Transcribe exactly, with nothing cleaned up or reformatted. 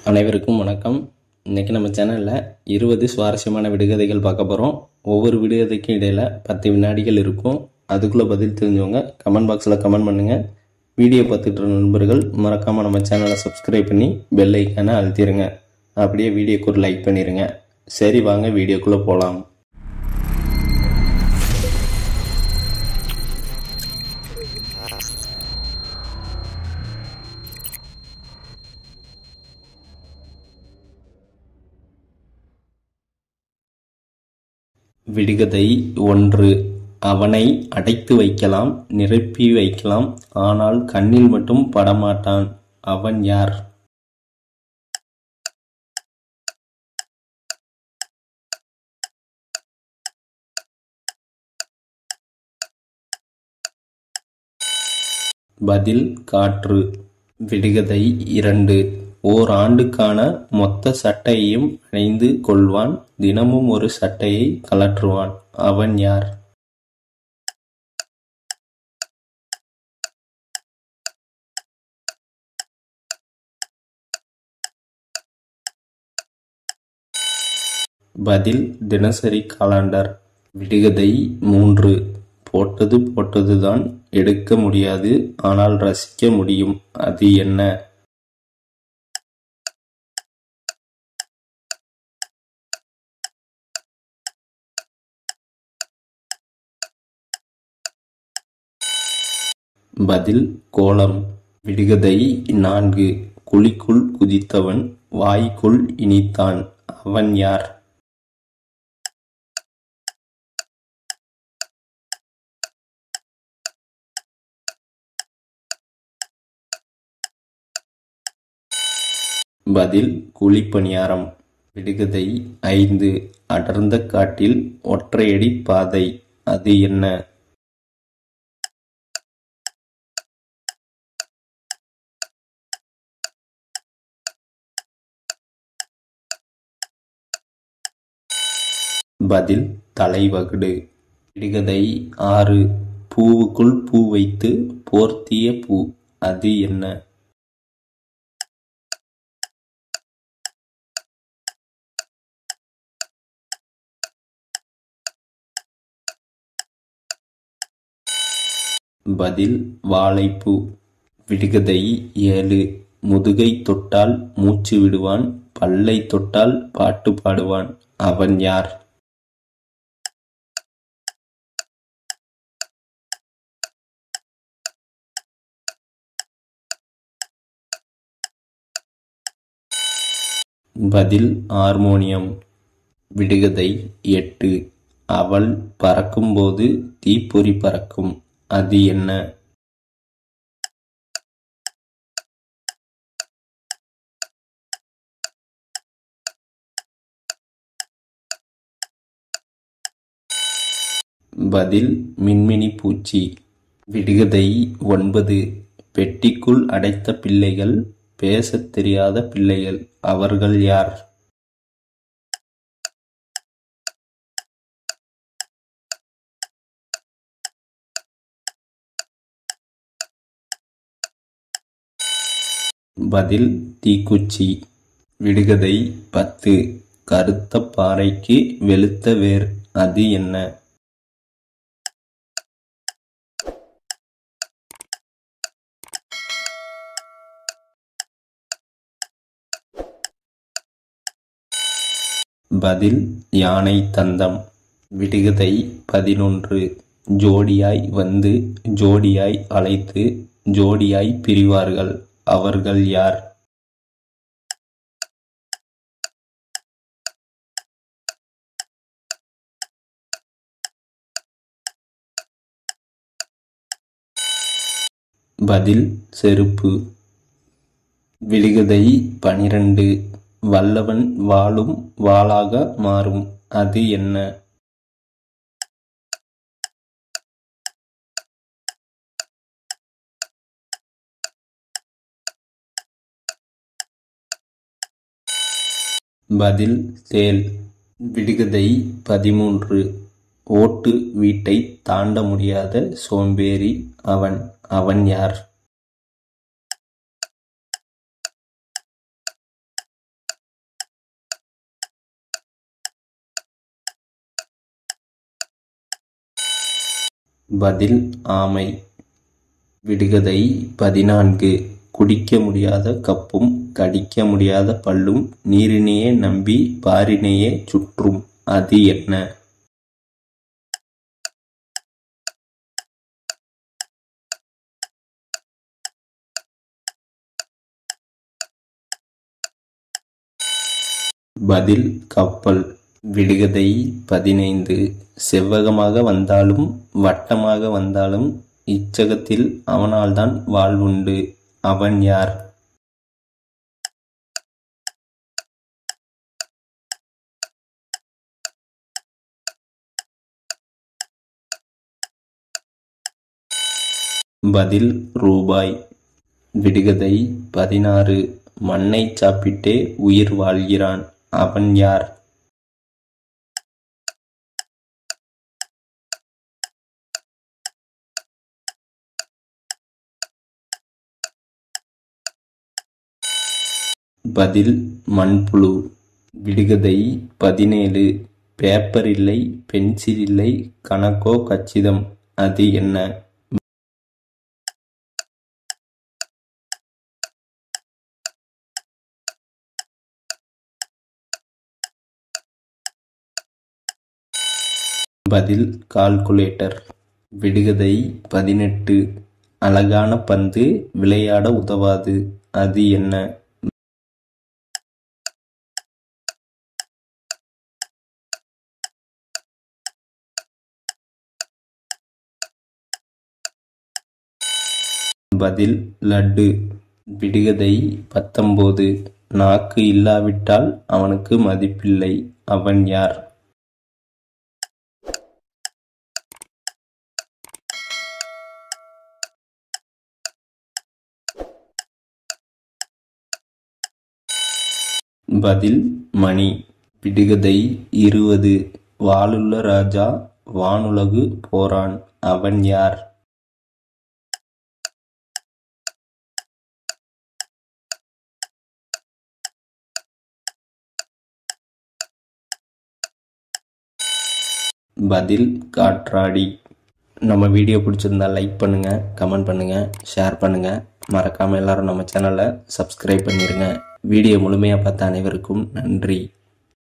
அனைவருக்கும் வணக்கம். இன்றைக்கி நம்ம சேனலில் இருபது சுவாரஸ்யமான விடுகதைகள் பார்க்க போகிறோம். ஒவ்வொரு விடுகதைக்கும் இடையில் பத்து வினாடிகள் இருக்கும். அதுக்குள்ளே பதில் தெரிஞ்சவங்க கமெண்ட் பாக்ஸில் கமெண்ட் பண்ணுங்கள். வீடியோ பார்த்துட்டு நண்பர்கள் மறக்காமல் நம்ம சேனலை சப்ஸ்கிரைப் பண்ணி பெல் ஐக்கானை அழுத்திடுங்க. அப்படியே வீடியோக்கு ஒரு லைக் பண்ணிடுங்க. சரி, வாங்க வீடியோக்குள்ளே போகலாம். விடுகதை ஒன்று. அவனை அடைத்து வைக்கலாம், நிரப்பி வைக்கலாம், ஆனால் கண்ணில் மட்டும் படமாட்டான். அவன் யார்? பதில் காற்று. விடுகதை இரண்டு. ஓர் ஆண்டுக்கான மொத்த சட்டையையும் அணிந்து கொள்வான், தினமும் ஒரு சட்டையை கழற்றுவான். அவன் யார்? பதில் தினசரி காலண்டர். விடுகதை மூன்று. போட்டது போட்டதுதான், எடுக்க முடியாது, ஆனால் ரசிக்க முடியும். அது என்ன? பதில் கோலம். விடுகதை நான்கு. குழிக்குள் குதித்தவன் வாய்க்குள் இனித்தான். அவன் யார்? பதில் குழிப்பணியாரம். விடுகதை ஐந்து. அடர்ந்த காட்டில் ஒற்றையடி பாதை. அது என்ன? பதில் தலைவகுடு. விடுகதை ஆறு. பூவுக்குள் பூ வைத்து போர்த்திய பூ. அது என்ன? பதில் வாழைப்பூ. விடுகதை ஏழு. முதுகை தொட்டால் மூச்சு விடுவான், பல்லை தொட்டால் பாட்டு பாடுவான். அவன் யார்? பதில் ஹார்மோனியம். விடுகதை எட்டு. அவள் பறக்கும்போது தீப்பொறி பறக்கும். அது என்ன? பதில் மின்மினி பூச்சி. விடுகதை ஒன்பது. பெட்டிக்குள் அடைத்த பிள்ளைகள், பேசத் தெரியாத பிள்ளைகள். அவர்கள் யார்? பதில் தீக்குச்சி. விடுகதை பத்து. கருத்த பாறைக்கு வெளுத்த வேர். அது என்ன? பதில் யானை தந்தம். விடுகதை பதினொன்று. ஜோடியாய் வந்து ஜோடியாய் அழைத்து ஜோடியாய் பிரிவார்கள். அவர்கள் யார்? பதில் செருப்பு. விடுகதை பனிரெண்டு. வல்லவன் வாளும் வாளாக மாறும். அது என்ன? பதில் தேள். விடுகதை பதிமூன்று. ஓட்டு வீட்டை தாண்ட முடியாத சோம்பேறி அவன். அவன் யார்? பதில் ஆமை. விடுகதை பதினான்கு. குடிக்க முடியாத கப்பும் கடிக்க முடியாத பல்லும் நீரினையே நம்பி பாரினையே சுற்றும், அது என்ன? பதில் கப்பல். விடுகதை பதினைந்து. செவ்வகமாக வந்தாலும் வட்டமாக வந்தாலும் இச்சகத்தில் அவனால்தான் வாழ்வுண்டு, அவன் யார்? பதில் ரூபாய். விடுகதை பதினாறு. மண்ணை சாப்பிட்டே உயிர் வாழ்கிறான், அவன் யார்? பதில் மண்புழு. விடுகதை பதினேழு. பேப்பர் இல்லை, பென்சில் இல்லை, கணக்கோ கச்சிதம், அது என்ன? பதில் கால்குலேட்டர். விடுகதை பதினெட்டு. அழகான பந்து விளையாட உதவாது, அது என்ன? பதில் லட்டு. விடுகதை பத்தொன்பது. நாக்கு இல்லாவிட்டால் அவனுக்கு மதிப்பில்லை, அவன் யார்? பதில் மணி. விடுகதை இருபது. வாளுள்ள ராஜா வானுலகு போறான், அவன் யார்? பதில் காற்றாடி. நம்ம வீடியோ பிடிச்சிருந்தா லைக் பண்ணுங்கள், கமெண்ட் பண்ணுங்கள், ஷேர் பண்ணுங்கள். மறக்காமல் எல்லாரும் நம்ம சேனலை சப்ஸ்கிரைப் பண்ணிடுங்க. வீடியோ முழுமையாக பார்த்த அனைவருக்கும் நன்றி.